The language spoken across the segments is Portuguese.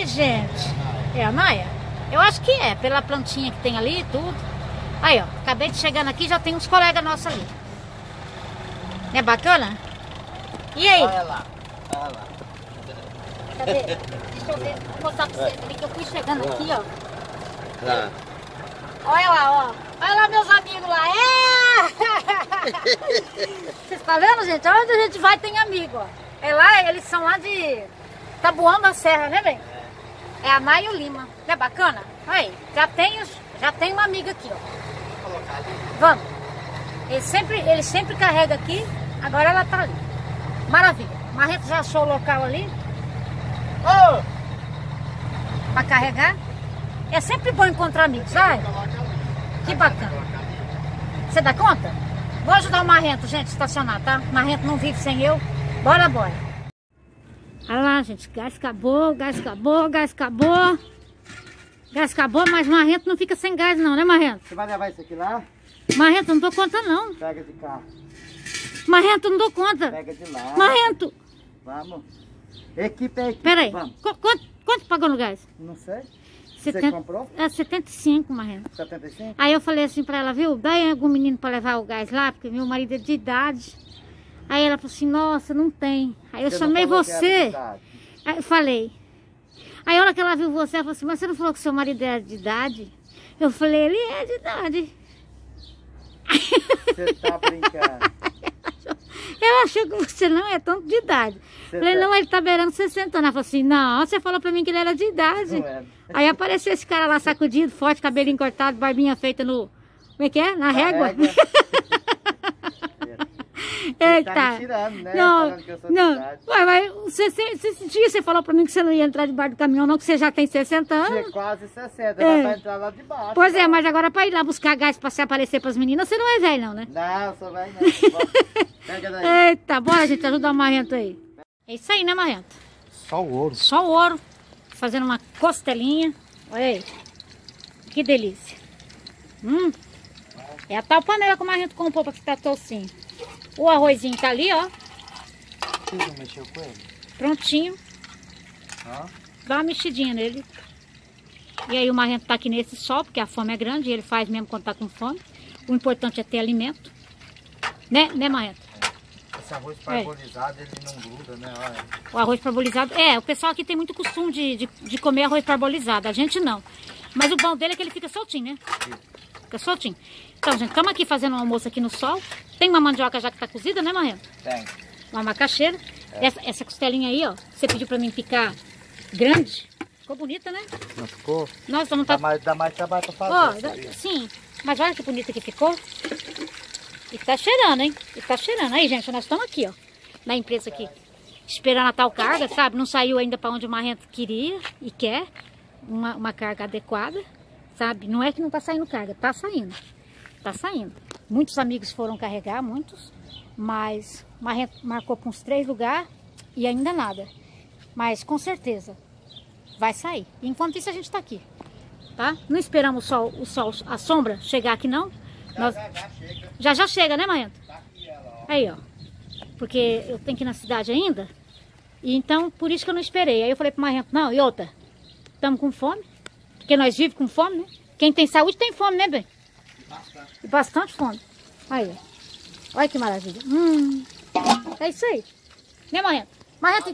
gente. É a Maia? Eu acho que é, pela plantinha que tem ali e tudo. Aí, ó, acabei de chegando aqui, já tem uns colegas nossos ali. É bacana? E aí? Olha lá, olha lá. Cadê? Deixa eu ver, vou mostrar pra vocês ali que eu fui chegando aqui, ó. Ah. Olha lá, ó. Olha lá meus amigos lá. É! Vocês estão vendo, gente? Onde a gente vai tem amigo, ó. É lá, eles são lá de Taboão da Serra, né, bem? É a Maia e o Lima. Não é bacana? Aí, já tem uma amiga aqui, ó. Vamos. Ele sempre carrega aqui, agora ela tá ali. Maravilha. Marreto já achou o local ali. Oh! Pra carregar. É sempre bom encontrar amigos, vai? Que bacana. Você dá conta? Vou ajudar o Marrento, gente, a estacionar, tá? O Marrento não vive sem eu. Bora, bora. Olha lá, gente. Gás acabou, gás acabou, gás acabou. Gás acabou, mas o Marrento não fica sem gás não, né, Marrento? Você vai levar isso aqui lá? Marrento, não dou conta não. Pega de cá. Marrento, não dou conta. Pega de lá. Marrento. Vamos. Equipe é equipe. Peraí. Vamos. Quanto pagou no gás? Não sei. 70, Você comprou? É 75, Marrento. 75? Aí eu falei assim pra ela, viu? Dá aí algum menino pra levar o gás lá, porque meu marido é de idade. Aí ela falou assim, nossa, não tem. Aí eu chamei você. Aí eu falei. Aí a hora que ela viu você, ela falou assim, mas você não falou que seu marido é de idade? Eu falei, ele é de idade. Você tá brincando. Ela achou que você não é tanto de idade. Eu falei, não, ele tá beirando 60 anos. Ela falou assim, não, você falou pra mim que ele era de idade. Não é. Aí apareceu esse cara lá sacudido, forte, cabelinho cortado, barbinha feita no... Como é que é? Na régua? Eita. Tá me tirando, né? Não, Falando que eu sou não. de idade. Ué, esse dia você falou pra mim que você não ia entrar debaixo do caminhão, não, que você já tem 60 anos. Tinha quase 60, É. dá pra entrar lá de baixo. Pois é, tá? mas agora pra ir lá buscar gás pra se aparecer pras meninas, você não é velho não, né? Não, só vai não. Bom, pega daí. Eita, bora gente ajudar o Marrento aí. É isso aí, né, Marrento? Só o ouro. Só o ouro, fazendo uma costelinha. Olha aí, que delícia. É a tal panela que o Marrento comprou pra fritar toucinho. O arrozinho tá ali, ó, Você não mexeu com ele? prontinho. Ó. Dá uma mexidinha nele. E aí o Marrento tá aqui nesse sol, porque a fome é grande, e ele faz mesmo quando tá com fome. O importante é ter alimento. Né Marrento? Esse arroz parbolizado, ele não gruda, né? Olha. O arroz parbolizado, o pessoal aqui tem muito costume de comer arroz parbolizado, a gente não. Mas o bom dele é que ele fica soltinho, né? Fica soltinho. Então, gente, estamos aqui fazendo um almoço aqui no sol. Tem uma mandioca já que tá cozida, né, Marrento? Tem. Uma macaxeira. Essa costelinha aí, ó, você pediu pra mim picar grande. Ficou bonita, né? Não ficou? Nossa, não Dá tá... mais trabalho pra Ó, fazer. sabia? sim, mas olha que bonita que ficou. E tá cheirando, hein? E tá cheirando. Aí, gente, nós estamos aqui, ó, na empresa aqui, esperando a tal carga, sabe? Não saiu ainda para onde o Marrento queria e quer uma carga adequada, sabe? Não é que não tá saindo carga, tá saindo. Tá saindo. Muitos amigos foram carregar, muitos, mas o Marrento marcou para uns 3 lugares e ainda nada. Mas com certeza vai sair. E enquanto isso a gente tá aqui, tá? Não esperamos o sol, a sombra chegar aqui não. Nós... Já chega, né, Marrento? Aí, ó. Porque eu tenho que ir na cidade ainda. E então, por isso que eu não esperei. Aí eu falei pro Marrento, não, e outra, estamos com fome. Porque nós vivemos com fome, né? Quem tem saúde tem fome, né, bem? E bastante fome. Aí, ó. Olha que maravilha. É isso aí. Né, Marrento? Marrento,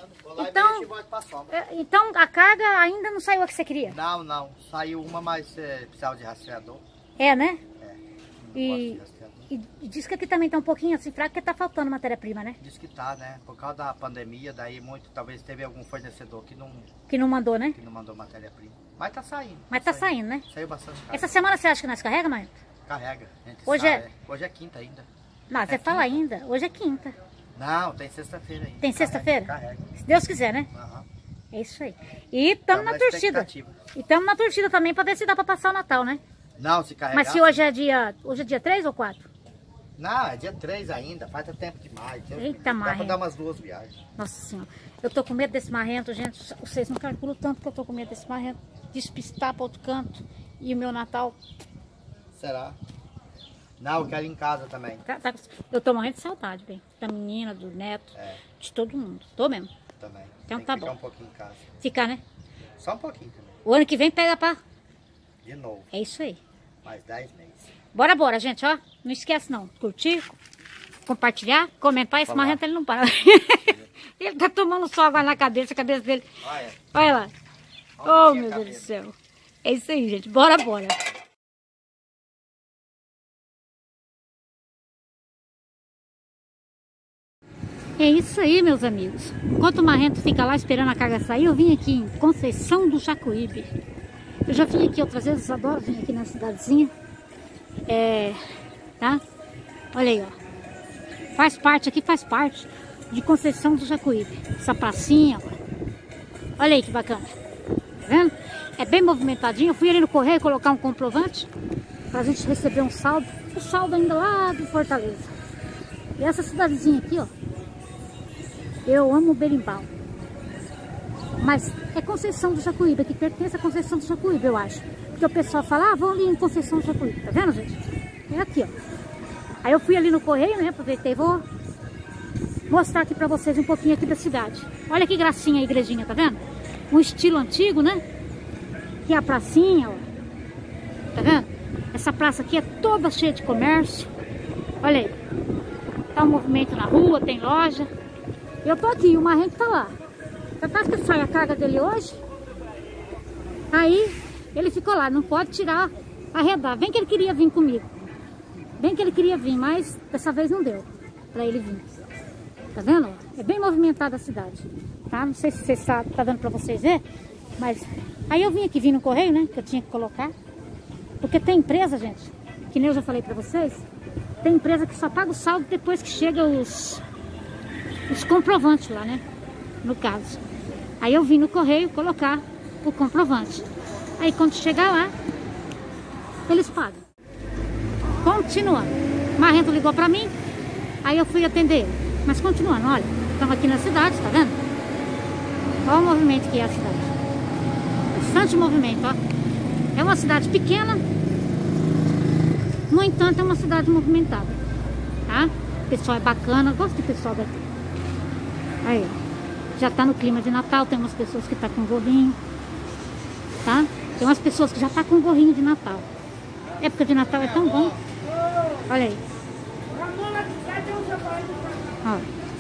então a carga ainda não saiu a que você queria? Não. Saiu uma, mas precisava de rastreador. É, né? Não gosto de rastreador. E diz que aqui também tá um pouquinho assim fraco, porque tá faltando matéria-prima, né? Diz que tá, né? Por causa da pandemia, daí talvez teve algum fornecedor que não mandou, né? não mandou matéria-prima. Mas tá saindo. Mas tá saindo, né? Saiu bastante carga. Essa semana você acha que nós carrega, Marrento? Carrega. Hoje Hoje é quinta ainda. Não, você fala ainda. Hoje é quinta. Não, tem sexta-feira ainda. Tem sexta-feira? Carrega. Se Deus quiser, né? Aham. É isso aí. E estamos na torcida. expectativa. E estamos na torcida também para ver se dá para passar o Natal, né? Não, se carregar... Mas se hoje é dia 3 ou 4? Não, é dia 3 ainda, falta tempo demais. Eita, dá Marrento. pra dar umas 2 viagens. Nossa Senhora. Eu tô com medo desse Marrento, gente. Vocês não calculam tanto que eu tô com medo desse Marrento. Despistar para outro canto. E o meu Natal... Será? Não, eu quero ir em casa também. Eu tô morrendo de saudade, bem. Da menina, do neto, de todo mundo. Tô mesmo. Também. Então Tem tá que ficar bom. um pouquinho em casa. Ficar, né? Só um pouquinho também. O ano que vem pega pra... De novo. É isso aí. Mais 10 meses. Bora, bora, gente, ó. Não esquece não. Curtir, compartilhar, comentar. Esse marrento ele não para. Ele tá tomando sol agora na cabeça, a cabeça dele. Olha. Olha lá. Oh, meu Deus do céu. É isso aí, gente. Bora, bora. É isso aí, meus amigos. Enquanto o marrento fica lá esperando a carga sair, eu vim aqui em Conceição do Jacuípe. Eu já vim aqui outras vezes, adoro vir aqui na cidadezinha. Tá? Olha aí, ó. Faz parte de Conceição do Jacuípe. Essa pracinha, ó. Olha aí que bacana. Tá vendo? É bem movimentadinho. Eu fui ali no correio colocar um comprovante pra gente receber um saldo. O saldo ainda lá de Fortaleza. E essa cidadezinha aqui, ó. Eu amo o berimbau. Mas é Conceição do Jacuípe, que pertence a Conceição do Jacuípe, eu acho. Porque o pessoal fala, vão ali em Conceição do Jacuípe. Tá vendo, gente? É aqui, ó. Aí eu fui ali no correio, né? Aproveitei e vou mostrar aqui pra vocês um pouquinho aqui da cidade. Olha que gracinha a igrejinha, tá vendo? Um estilo antigo, né? Aqui é a pracinha, ó. Tá vendo? Essa praça aqui é toda cheia de comércio. Olha aí. Tá um movimento na rua, tem loja. Eu tô aqui, o marrento tá lá. Capaz que sai a carga dele hoje. Aí ele ficou lá, não pode tirar, arredar. Bem que ele queria vir comigo. Bem que ele queria vir, mas dessa vez não deu pra ele vir. Tá vendo? É bem movimentada a cidade. Tá? Não sei se você sabe, tá dando pra vocês ver. Mas aí eu vim no correio, né? Que eu tinha que colocar. Porque tem empresa, gente, que nem eu já falei pra vocês. Tem empresa que só paga o saldo depois que chega os comprovantes lá, né? No caso. Aí eu vim no correio colocar o comprovante. Aí quando chegar lá, eles pagam. Continuando. O marrento ligou pra mim, aí eu fui atender ele. Mas continuando, olha, estamos aqui na cidade, tá vendo? Olha o movimento que é a cidade. Bastante movimento, ó. É uma cidade pequena, no entanto é uma cidade movimentada, tá? O pessoal é bacana, eu gosto do pessoal daqui. Aí, ó. Já tá no clima de Natal, tem umas pessoas que tá com gorrinho, tá? Tem umas pessoas que já tá com gorrinho de Natal. Época de Natal é tão bom. Olha aí. Ó.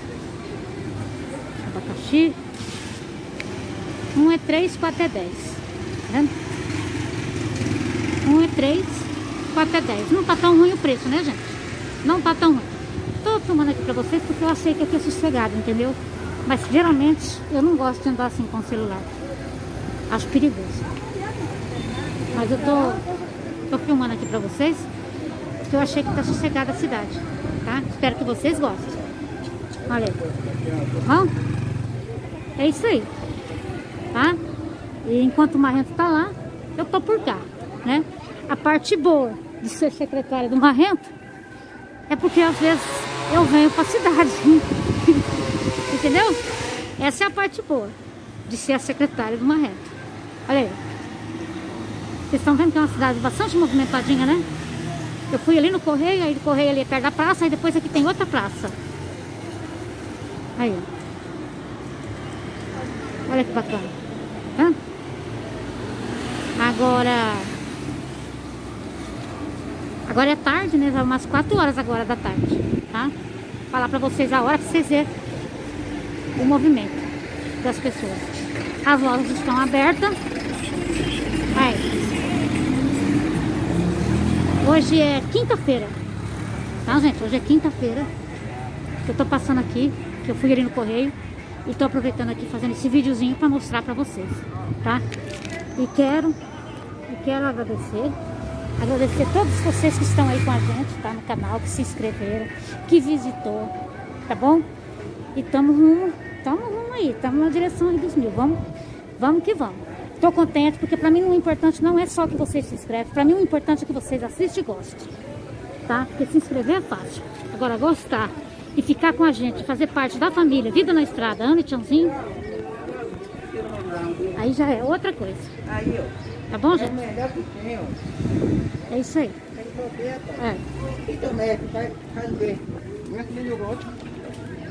Abacaxi. Um é 3, 4 é 10. Tá vendo? Um é 3, 4 é 10. Não tá tão ruim o preço, né, gente? Não tá tão ruim. Tô filmando aqui pra vocês porque eu achei que aqui é sossegado, entendeu? Mas geralmente eu não gosto de andar assim com o celular. Acho perigoso. Mas eu tô filmando aqui pra vocês porque eu achei que tá sossegada a cidade, tá? Espero que vocês gostem. Olha aí. Bom, é isso aí, tá? E enquanto o marrento tá lá, eu tô por cá, né? A parte boa de ser secretária do marrento é porque às vezes eu venho pra cidade. Entendeu? Essa é a parte boa de ser a secretária do marrento. Olha aí. Vocês estão vendo que é uma cidade bastante movimentadinha, né? Eu fui ali no correio, aí o correio ali é perto da praça, aí depois aqui tem outra praça. Aí, ó. Olha que bacana. Tá? Agora é tarde, né? Já umas 4 horas agora da tarde, tá? Vou falar pra vocês a hora pra vocês verem o movimento das pessoas. As lojas estão abertas. Aí. Hoje é quinta-feira, tá, gente? Hoje é quinta-feira. Eu tô passando aqui, que eu fui ali no correio e tô aproveitando aqui fazendo esse videozinho pra mostrar pra vocês, tá? E quero agradecer todos vocês que estão aí com a gente, tá? No canal, que se inscreveram, que visitou, tá bom? E tamo rumo aí, tamo na direção aí dos 1000. Vamos que vamos. Tô contente porque pra mim o importante não é só que vocês se inscrevem, pra mim o importante é que vocês assistem e gostem, tá? Porque se inscrever é fácil. Agora gostar e ficar com a gente, fazer parte da família, Vida na Estrada, Ana e Tchãozinho, aí já é outra coisa. Tá bom, gente? É isso aí.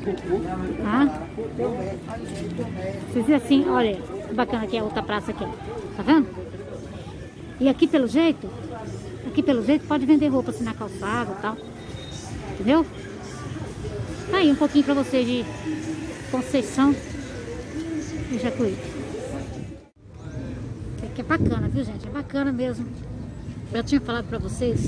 Tá? Vocês veem assim, olha que bacana que é a outra praça aqui. Tá vendo? E aqui pelo jeito pode vender roupa assim na calçada e tal. Entendeu? Tá aí um pouquinho pra vocês de Conceição e Jacuípe. Que é bacana, viu, gente? É bacana mesmo. Eu tinha falado pra vocês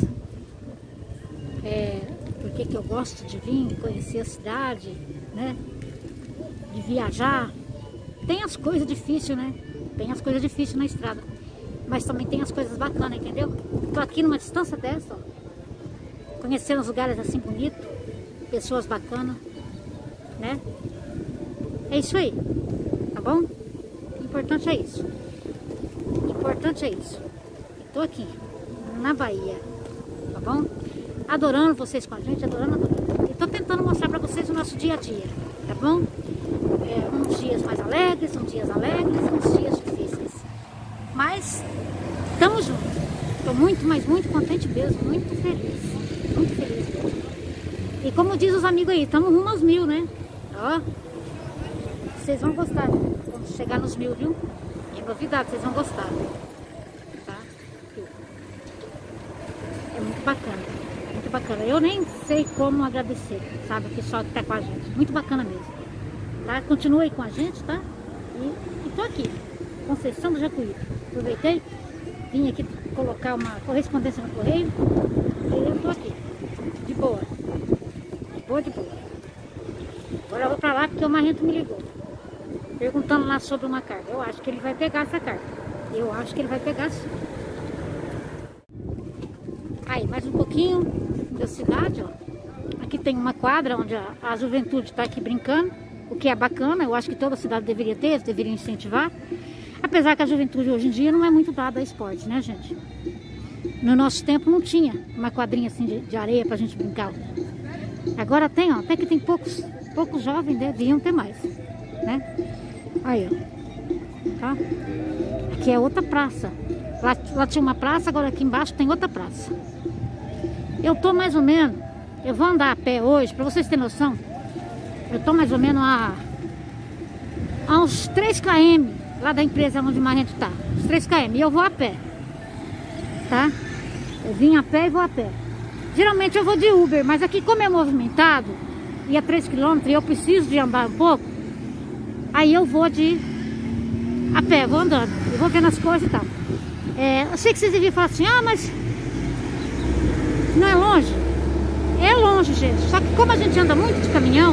porque que eu gosto de vir conhecer a cidade, né? De viajar. Tem as coisas difíceis, né? Tem as coisas difíceis na estrada. Mas também tem as coisas bacanas, entendeu? Tô aqui numa distância dessa, ó, conhecendo os lugares assim bonitos, pessoas bacanas, né? É isso aí, tá bom? O importante é isso. O importante é isso. Tô aqui, na Bahia, tá bom? Adorando vocês com a gente, adorando. E tô tentando mostrar pra vocês o nosso dia a dia, tá bom? Uns dias mais alegres, uns dias difíceis. Mas estamos juntos. Estou muito, mas muito contente mesmo, muito feliz mesmo. E como diz os amigos aí, estamos rumo aos 1000, né? Ó, vocês vão gostar quando chegar nos 1000, viu? É novidade, vocês vão gostar. Tá? É muito bacana, muito bacana. Eu nem sei como agradecer, sabe, o pessoal que está com a gente. Muito bacana mesmo. Tá? Continua aí com a gente, tá? E tô aqui, Conceição do Jacuípe. Aproveitei, vim aqui colocar uma correspondência no correio e eu tô aqui, de boa. De boa. Agora eu vou pra lá porque o Marrento me ligou, perguntando lá sobre uma carga. Eu acho que ele vai pegar essa carga. Eu acho que ele vai pegar sim. Aí, mais um pouquinho da cidade, ó. Aqui tem uma quadra onde a juventude tá aqui brincando, o que é bacana. Eu acho que toda cidade deveria ter, deveria incentivar. Apesar que a juventude hoje em dia não é muito dada a esporte, né, gente? No nosso tempo não tinha uma quadrinha assim de areia pra gente brincar. Agora tem, ó, até que tem poucos jovens, deviam ter mais, né? Aí, ó, tá? Aqui é outra praça. Lá tinha uma praça, agora aqui embaixo tem outra praça. Eu tô mais ou menos, eu vou andar a pé hoje, pra vocês terem noção. Eu tô mais ou menos a uns 3 km lá da empresa onde o Marrento tá, uns 3 km, e eu vou a pé, tá? Eu vim a pé e vou a pé. Geralmente eu vou de Uber, mas aqui como é movimentado, e é 3 km e eu preciso de andar um pouco, aí eu vou a pé, vou andando, eu vou vendo as coisas e tal. Eu sei que vocês deviam falar assim, ah, mas não é longe? É longe, gente, só que como a gente anda muito de caminhão,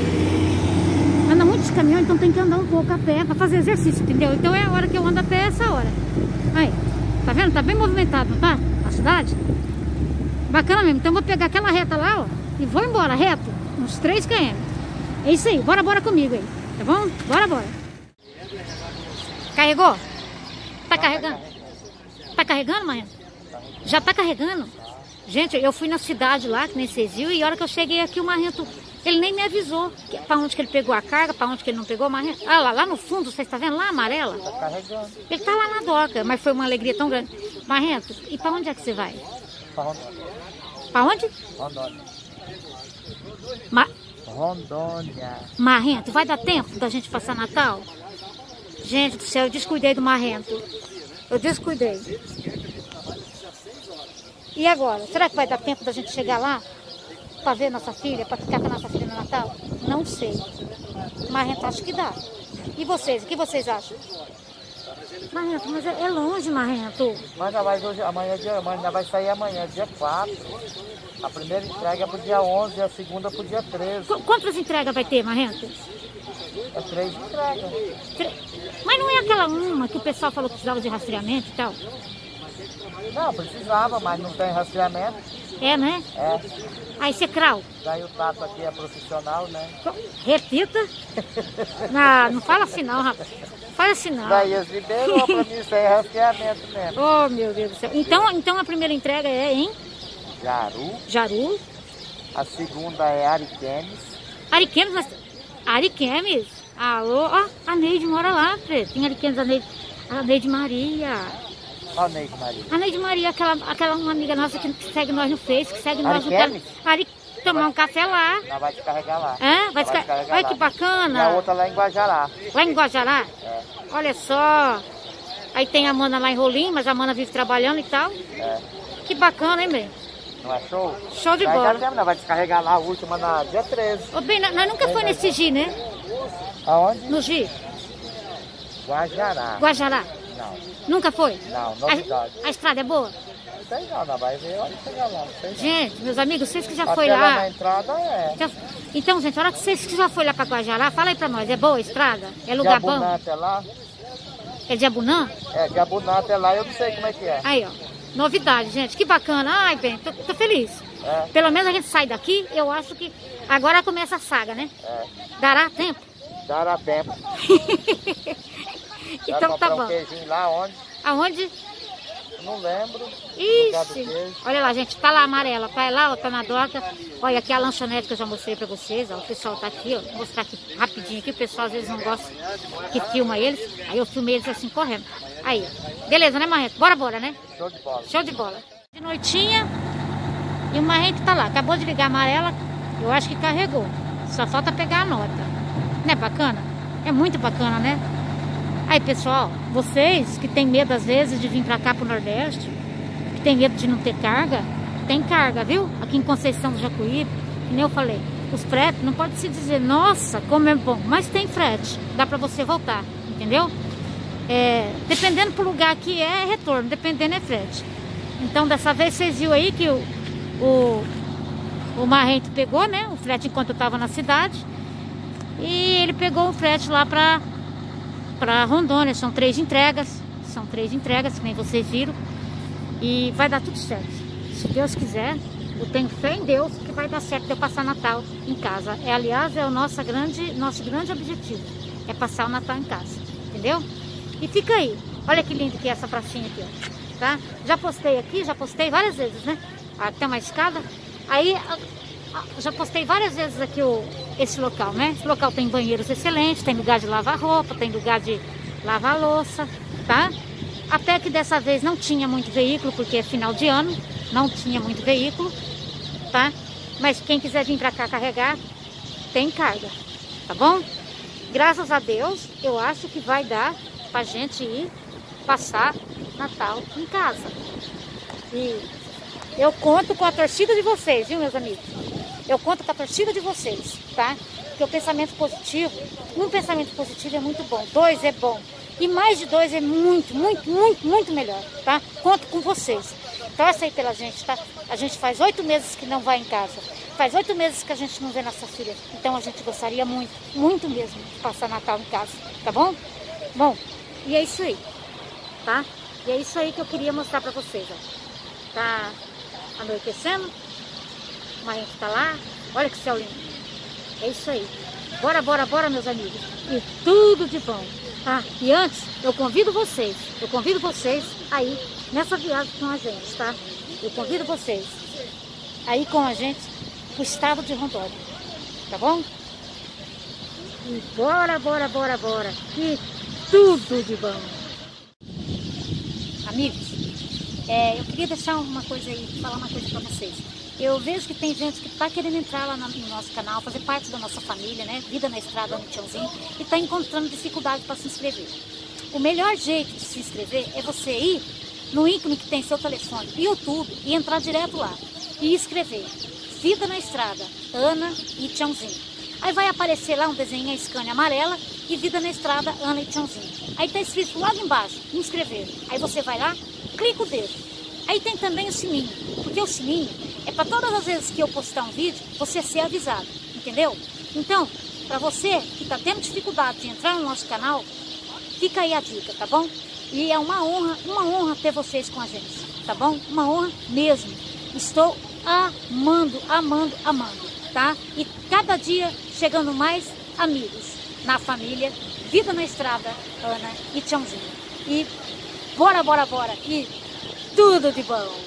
então tem que andar um pouco a pé para fazer exercício, entendeu? Então é a hora que eu ando a pé, essa hora. Aí, tá vendo? Tá bem movimentado, não tá? A cidade. Bacana mesmo. Então eu vou pegar aquela reta lá, ó, e vou embora, reto, uns 3 km. É isso aí, bora comigo aí, tá bom? Bora. Carregou? Tá carregando? Tá carregando, Marrento? Já tá carregando? Gente, eu fui na cidade lá, que nem vocês viram, e a hora que eu cheguei aqui, o Marrento, ele nem me avisou pra onde que ele pegou a carga, pra onde que ele não pegou. Marrento, ah, lá no fundo, vocês estão vendo? Lá amarela. Tá carregando. Ele tá lá na doca, mas foi uma alegria tão grande. Marrento, e pra onde é que você vai? Pra Rondônia. Pra onde? Rondônia. Rondônia. Marrento, vai dar tempo da gente passar Natal? Gente do céu, eu descuidei do Marrento. Eu descuidei. E agora? Será que vai dar tempo da gente chegar lá? Pra ver nossa filha, pra ficar com a nossa filha no Natal? Não sei. Marrento, acho que dá. E vocês? O que vocês acham? Marrento, mas é longe, Marrento. Mas ainda vai sair amanhã, dia 4. A primeira entrega é pro dia 11 e a segunda pro dia 13. Quantas entregas vai ter, Marrento? É 3 entregas. Mas não é aquela uma que o pessoal falou que precisava de rastreamento e tal? Não, precisava, mas não tem rastreamento. É, né? É. Aí você crau. Daí o Tato aqui é profissional, né? Repita. Não fala assim não, rapaz. Fala assim não. Daí eles liberou pra mim sem rastreamento mesmo. Oh, meu Deus do céu. Então a primeira entrega é em? Jaru. A segunda é Ariquemes. Ariquemes? Alô? Ó, a Neide mora lá, Fred. Tem Ariquemes, a Neide Maria. Ó, Neide Maria. A Neide Maria, aquela uma amiga nossa que segue nós no Face, que segue nós no Ariquemes? tomar um café lá. Nós vai descarregar lá. É? Vai descarregar. Olha lá. que bacana. E a outra lá em Guajará. Lá em Guajará? É. Olha só. Aí tem a Mana lá em Rolim, mas a Mana vive trabalhando e tal. É. Que bacana, hein, bem? Não é show? Show de bola. Nós vai descarregar lá a última na dia 13. Ô, bem, nós nunca foi nesse Gi, né? Aonde? No Gi? Guajará. Guajará? Não. Nunca foi? Não, novidade. A estrada é boa? Não sei não, nós vai ver, olha chegar lá. Não sei não. Gente, meus amigos, vocês que já Até foi lá lá... na entrada é. Então, gente, a hora que vocês que já foi lá pra Guajará, fala aí pra nós, é boa a estrada? É lugar bom? Diabunã até lá? É de Abunã? É, Diabunã até lá eu não sei como é que é. Aí, ó. Novidade, gente. Que bacana. Ai, bem, tô feliz. É. Pelo menos a gente sai daqui, eu acho que agora começa a saga, né? É. Dará tempo? Dará tempo. Então tá bom. Um queijinho lá onde? Aonde? Não lembro. Ixi. Olha lá, gente. Tá lá a amarela. Tá lá, ó, tá na doca. Olha aqui a lanchonete que eu já mostrei pra vocês. Ó. O pessoal tá aqui, ó. Vou mostrar aqui rapidinho aqui. O pessoal às vezes não gosta que filma eles. Aí eu filmei eles assim correndo. Aí, ó. Beleza, né, Marrento? Bora, né? Show de bola. Show de bola. De noitinha. E o Marrento tá lá. Acabou de ligar a amarela. Eu acho que carregou. Só falta pegar a nota. Não é bacana? É muito bacana, né? Aí, pessoal, vocês que tem medo às vezes de vir pra cá pro Nordeste, que tem medo de não ter carga, tem carga, viu? Aqui em Conceição do Jacuípe, que nem eu falei, os fretes não pode se dizer, nossa, como é bom, mas tem frete, dá pra você voltar, entendeu? Dependendo pro lugar que é retorno, dependendo é frete. Então, dessa vez vocês viram aí que o Marrento pegou, né, o frete enquanto eu tava na cidade, e ele pegou o frete lá pra Rondônia. São 3 entregas, que nem vocês viram, e vai dar tudo certo, se Deus quiser. Eu tenho fé em Deus que vai dar certo de eu passar Natal em casa. Aliás, é o nosso grande objetivo, é passar o Natal em casa, entendeu? E fica aí, olha que lindo que é essa pracinha aqui, ó, tá? Já postei várias vezes, né? Aqui tem uma escada, aí já postei várias vezes aqui esse local, né? Esse local tem banheiros excelentes, tem lugar de lavar roupa, tem lugar de lavar louça, tá? Até que dessa vez não tinha muito veículo, porque é final de ano, não tinha muito veículo, tá? Mas quem quiser vir pra cá carregar, tem carga, tá bom? Graças a Deus, eu acho que vai dar pra gente ir passar Natal em casa. E eu conto com a torcida de vocês, viu, meus amigos? Eu conto com a torcida de vocês, tá? Porque o pensamento positivo, um pensamento positivo é muito bom, 2 é bom. E mais de 2 é muito, muito, muito, muito melhor, tá? Conto com vocês. Torce aí pela gente, tá? A gente faz 8 meses que não vai em casa. Faz 8 meses que a gente não vê nossa filha. Então a gente gostaria muito, muito mesmo de passar Natal em casa, tá bom? Bom, e é isso aí, tá? E é isso aí que eu queria mostrar pra vocês, ó. Tá anoitecendo. O Marrento tá lá. Olha que céu lindo. É isso aí. Bora, meus amigos. E tudo de bom. Tá? E antes, eu convido vocês aí nessa viagem com a gente, tá? Eu convido vocês aí com a gente pro estado de Rondônia, tá bom? E bora. E tudo de bom. Amigos, eu queria deixar uma coisa aí, falar uma coisa pra vocês. Eu vejo que tem gente que tá querendo entrar lá no nosso canal, fazer parte da nossa família, né? Vida na Estrada no Tchãozinho, e tá encontrando dificuldade para se inscrever. O melhor jeito de se inscrever é você ir no ícone que tem seu telefone, YouTube, e entrar direto lá e escrever Vida na Estrada, Ana e Tchãozinho. Aí vai aparecer lá um desenho em Scania amarela e Vida na Estrada, Ana e Tchãozinho. Aí tá escrito logo embaixo, inscrever. Aí você vai lá, clica o dedo. Aí tem também o sininho, porque o sininho é para todas as vezes que eu postar um vídeo, você ser avisado, entendeu? Então, para você que está tendo dificuldade de entrar no nosso canal, fica aí a dica, tá bom? E é uma honra ter vocês com a gente, tá bom? Uma honra mesmo. Estou amando, tá? E cada dia chegando mais amigos na família, Vida na Estrada, Ana e Tchãozinho. E bora. E tudo de bom.